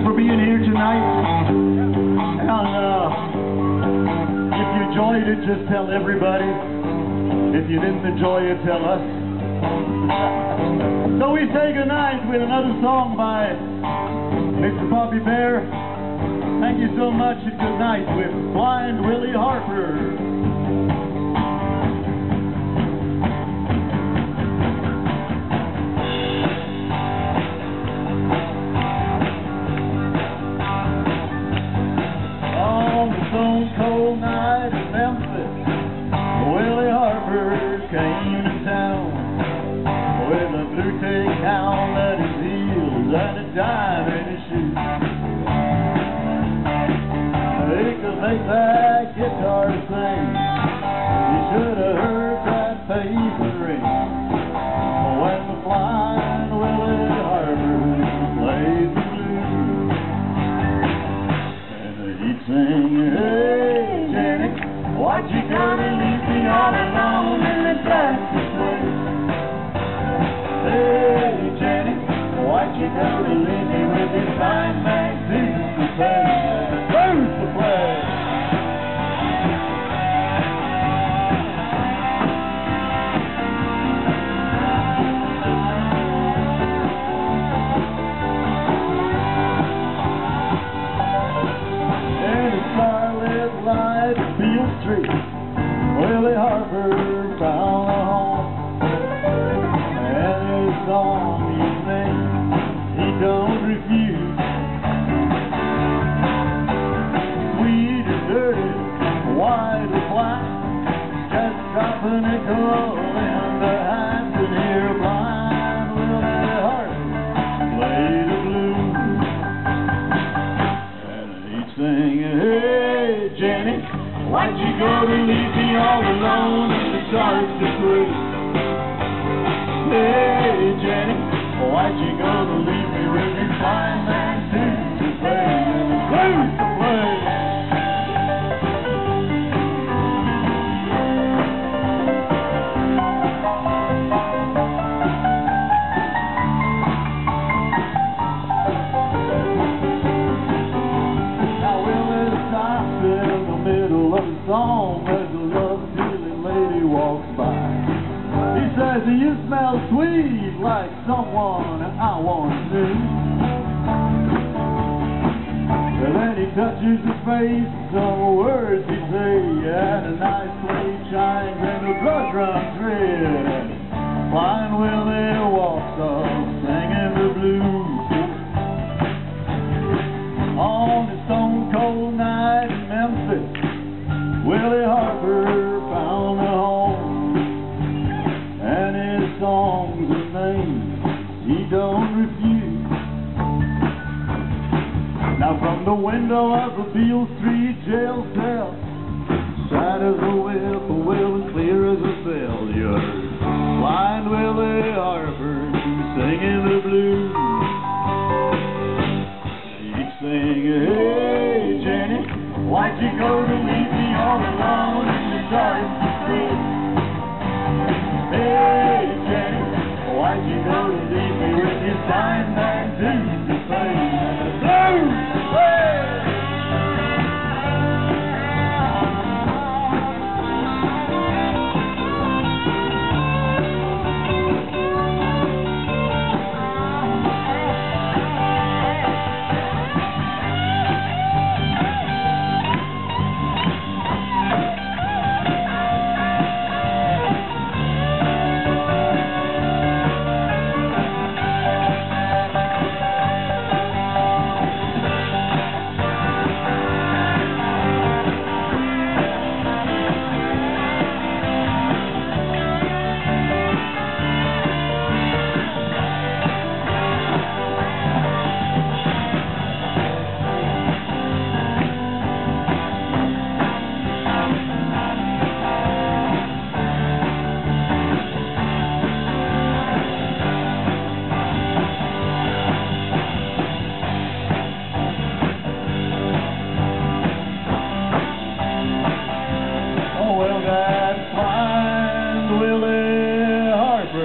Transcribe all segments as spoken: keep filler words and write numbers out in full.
for being here tonight. And uh, if you enjoyed it, just tell everybody. If you didn't enjoy it, tell us. So we say goodnight with another song by Mister Bobby Bare. Thank you so much and good night with Blind Willie Harper. Stone cold night in Memphis, Willie Harper came to town with a blue tick hound at his heels and a dime in his shoe. He could make that guitar sing. You should have heard that paper ring when the Blind Willie Harper played the blues. And he'd sing, "Hey, Jenny, why'd you go to leave me all alone in the plastic place? Hey, Jenny, why'd you go to leave me with your fine man boots to play? Boots to play!" Beale Street, Willie Harper found a home, and his song he sings, he don't refuse. Sweet and dirty, white and black, just drop a nickel in the hat and hear Blind Willie Harper play the blues. And he'd sing, "Hey, Jenny, why'd you go to leave me all alone in the dark to play? Hey, Jenny, why'd you go to leave me with your fine man tunes to play? Blues to play!" Song as a love-feeling lady walks by. He says, "You smell sweet like someone I once knew." And then he touches her face, some words he say, and a nice plate shines and the brush runs red. Blind Willie walks off singing the blues. On a stone cold night in Memphis, Willie Harper found a home, and his songs and names he don't refuse. Now from the window of the Beale Street jail cell, side as a whip, a will as clear as a cell, you heard Blind Willie Harper singing the blues. He'd sing, "Hey, Jenny, why'd you go to leave me all alone in the dark street? Hey, Jenny, why'd you go to leave me with your fine man tunes to play? Blues to play!"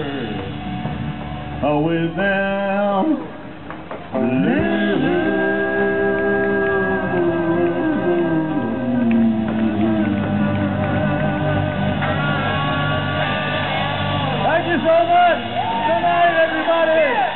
with them. so much. Good night, everybody.